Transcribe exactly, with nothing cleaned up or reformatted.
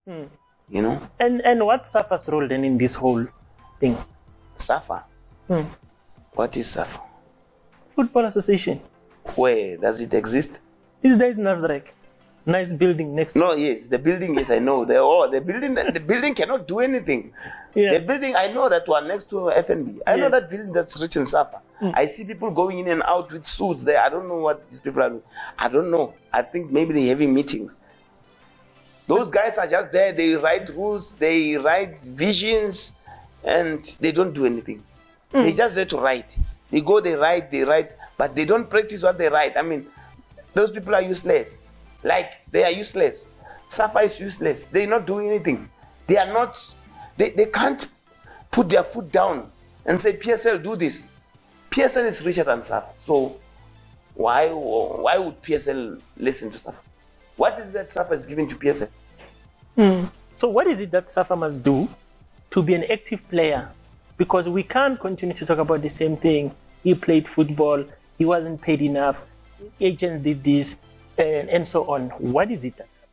Mm. You know? And and what's SAFA's role then in this whole thing? SAFA? Mm. What is SAFA? Football Association. Where does it exist? Is there in Nasrec? Nice building next to No, yes, the building is, I know. The, oh, the building the building cannot do anything. Yeah. The building, I know that one next to F N B. I Yeah. know that building that's written SAFA. Mm. I see people going in and out with suits there. I don't know what these people are doing. I don't know. I think maybe they're having meetings. Those guys are just there. They write rules, they write visions, and they don't do anything. Mm. They're just there to write. They go, they write, they write, but they don't practice what they write. I mean, those people are useless. Like, they are useless. SAFA is useless. They're not doing anything. They are not, they, they can't put their foot down and say, P S L, do this. P S L is richer than SAFA. So why, why would P S L listen to SAFA? What is it that SAFA is giving to P S L? Mm. So what is it that SAFA must do to be an active player? Because we can't continue to talk about the same thing. He played football, he wasn't paid enough, agents did this, and, and so on. What is it that